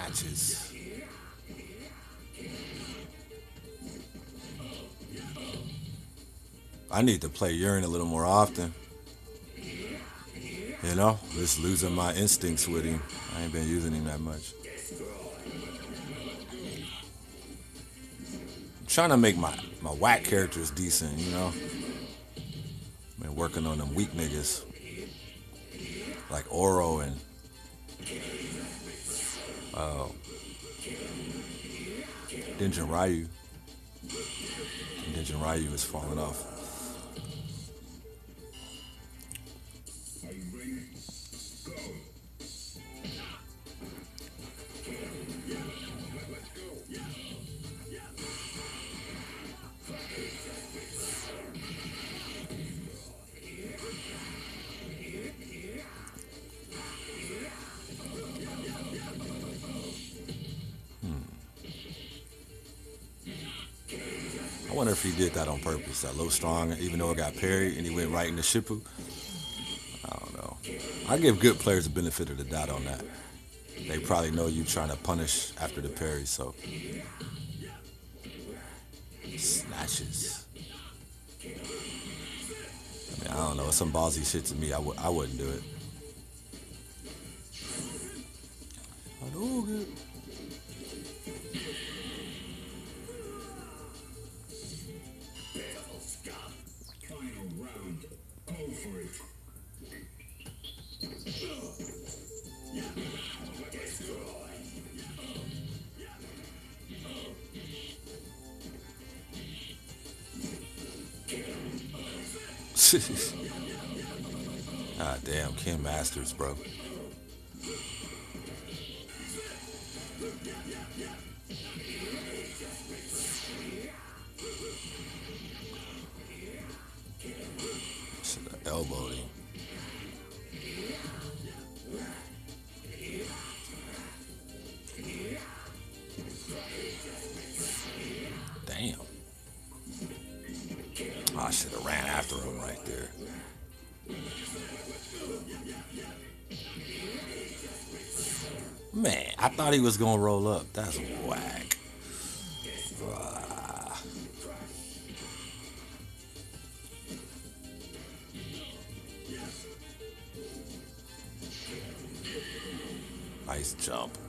Snatches. I need to play Urine a little more often. You know, just losing my instincts with him. I ain't been using him that much. I'm trying to make my whack characters decent, you know? Been working on them weak niggas. Like Oro and Denjin Ryu. Denjin Ryu is falling off. I wonder if he did that on purpose. That low strong, even though it got parried and he went right into Shippu. I don't know. I give good players the benefit of the doubt on that. They probably know you trying to punish after the parry, so. Snatches. I mean, I don't know. It's some ballsy shit to me. I wouldn't do it. I know good. Ah, damn, Ken Masters, bro. Should have elbowed him. Damn. I should have ran after him right there. Man, I thought he was gonna roll up. That's whack. Ah. Nice jump.